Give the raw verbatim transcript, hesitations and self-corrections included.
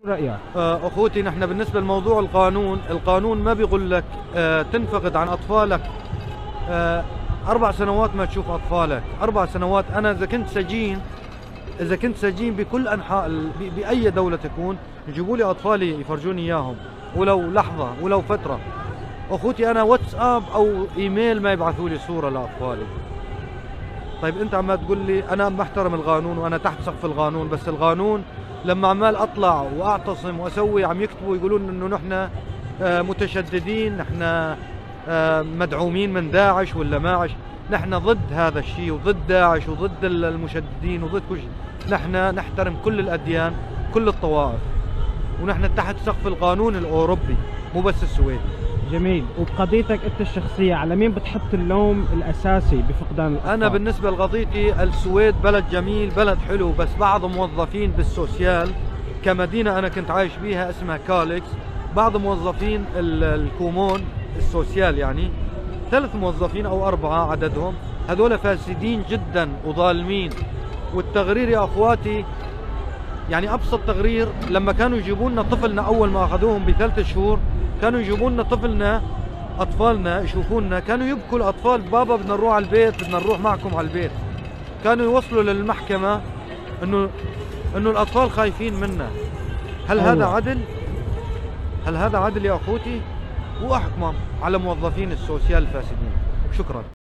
رأيك؟ آه، اخوتي، نحن بالنسبه لموضوع القانون، القانون ما بيقول لك آه، تنفقد عن اطفالك آه، اربع سنوات ما تشوف اطفالك، اربع سنوات. انا اذا كنت سجين، اذا كنت سجين بكل انحاء ال- ب- باي دوله تكون، يجيبوا لي اطفالي يفرجوني اياهم ولو لحظه ولو فتره. اخوتي، انا واتساب او ايميل ما يبعثوا لي صوره لاطفالي. طيب انت عمال تقول لي انا محترم القانون وانا تحت سقف القانون، بس القانون لما عمال اطلع واعتصم واسوي عم يكتبوا يقولون انه نحن آه، متشددين، نحن آه، مدعومين من داعش ولا ماعش. نحن ضد هذا الشيء وضد داعش وضد المشددين وضد كل شيء. نحن نحترم كل الاديان، كل الطوائف، ونحن تحت سقف القانون الاوروبي مو بس السويدي. جميل. وبقضيتك انت الشخصية على مين بتحط اللوم الاساسي بفقدان الاطفال؟ انا بالنسبه لقضيتي، السويد بلد جميل، بلد حلو، بس بعض موظفين بالسوسيال كمدينه انا كنت عايش بيها اسمها كاليكس، بعض موظفين ال- الكومون السوسيال، يعني ثلاث موظفين او اربعه عددهم، هذول فاسدين جدا وظالمين. والتغرير يا اخواتي، يعني ابسط تغرير، لما كانوا يجيبوا لنا طفلنا اول ما اخذوهم بثلاث شهور، كانوا يجيبوا لنا طفلنا، اطفالنا يشوفونا كانوا يبكوا الاطفال، بابا بدنا نروح على البيت، بدنا نروح معكم على البيت. كانوا يوصلوا للمحكمة انه انه الاطفال خايفين منا. هل أيوة. هذا عدل؟ هل هذا عدل يا اخوتي؟ واحكم على موظفين السوسيال الفاسدين. شكرا.